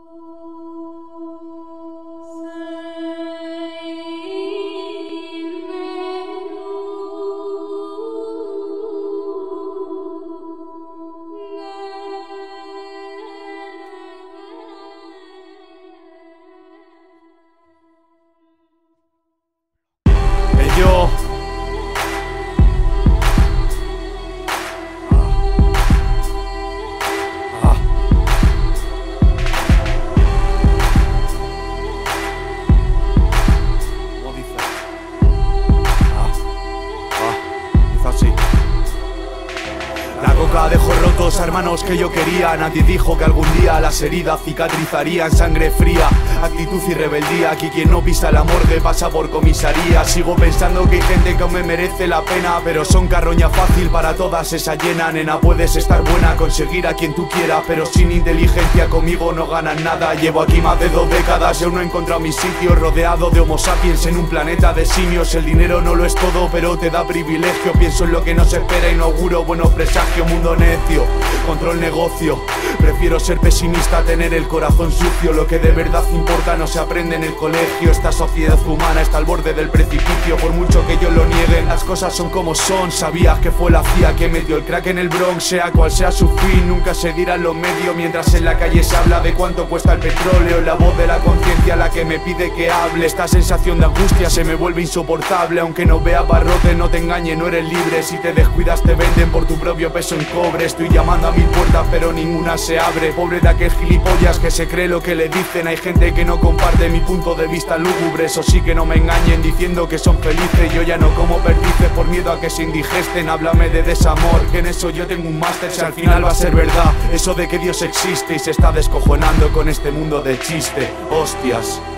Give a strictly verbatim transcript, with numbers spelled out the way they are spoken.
Yo ah. Ah. ¿Cómo dice? Ah. Ah. Dice así. La coca dejó rotos a hermanos que yo quería. Nadie dijo que algún día las heridas cicatrizarían. Sangre fría, actitud y rebeldía. Aquí quien no pisa la morgue pasa por comisaría. Sigo pensando que hay gente que aún me merece la pena, pero son carroña fácil para todas esa llena. Nena, puedes estar buena, conseguir a quien tú quieras, pero sin inteligencia conmigo no ganan nada. Llevo aquí más de dos décadas y aún no he encontrado mi sitio, rodeado de homo sapiens en un planeta de simios. El dinero no lo es todo, pero te da privilegio. Pienso en lo que nos espera y no auguro buenos presagios. Mundo necio, control negocio. Prefiero ser pesimista a tener el corazón sucio. Lo que de verdad importa no se aprende en el colegio. Esta sociedad humana está al borde del precipicio. Por mucho que ellos lo nieguen, las cosas son como son. Sabías que fue la C I A que metió el crack en el Bronx. Sea cual sea su fin, nunca se dirá en los medios. Mientras en la calle se habla de cuánto cuesta el petróleo. La voz de la conciencia la que me pide que hable. Esta sensación de angustia se me vuelve insoportable. Aunque no veas barrotes, no te engañes, no eres libre. Si te descuidas te venden por tu propio peso en cobre. Estoy llamando a mil puertas pero ninguna se abre. Pobre de aquel gilipollas que se cree lo que le dicen. Hay gente que no comparte mi punto de vista lúgubre. Eso sí, que no me engañen diciendo que son felices. Yo ya no como perdices por miedo a que se indigesten. Háblame de desamor, que en eso yo tengo un máster. Si al final va a ser verdad eso de que Dios existe y se está descojonando con este mundo de chiste. Hostias.